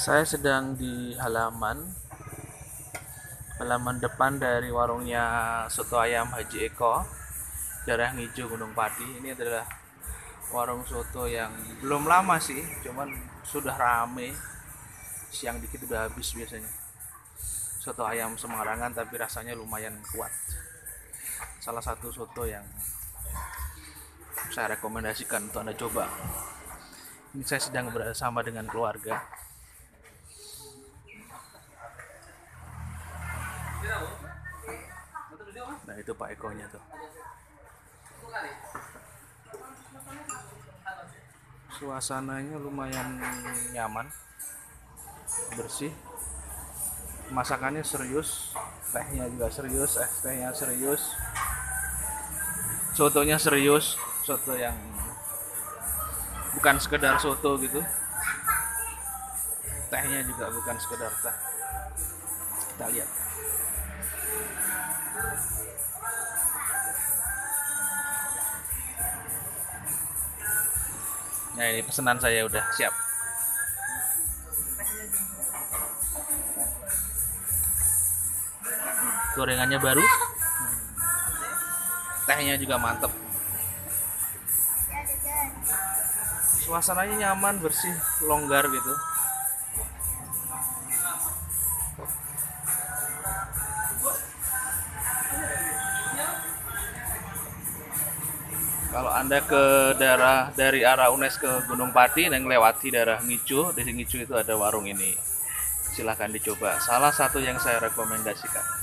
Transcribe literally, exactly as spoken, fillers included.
Saya sedang di halaman halaman depan dari warungnya Soto Ayam Haji Eko, daerah Ngijo, Gunung Pati. Ini adalah warung soto yang belum lama sih, cuman sudah rame. Siang dikit udah habis biasanya. Soto ayam Semarangan tapi rasanya lumayan kuat. Salah satu soto yang saya rekomendasikan untuk Anda coba. Ini saya sedang bersama dengan keluarga. Nah, itu Pak Ekonya tuh. Suasananya lumayan nyaman, bersih. Masakannya serius, tehnya juga serius, es tehnya serius. Sotonya serius, soto yang bukan sekedar soto gitu. Tehnya juga bukan sekedar teh. Kita lihat. Nah, ini pesanan saya udah siap. Gorengannya baru. Tehnya juga mantep. Suasananya nyaman, bersih, longgar gitu. Kalau Anda ke daerah dari arah U N E S ke Gunung Pati dan melewati daerah Ngijo, di Ngijo itu ada warung ini. Silahkan dicoba. Salah satu yang saya rekomendasikan.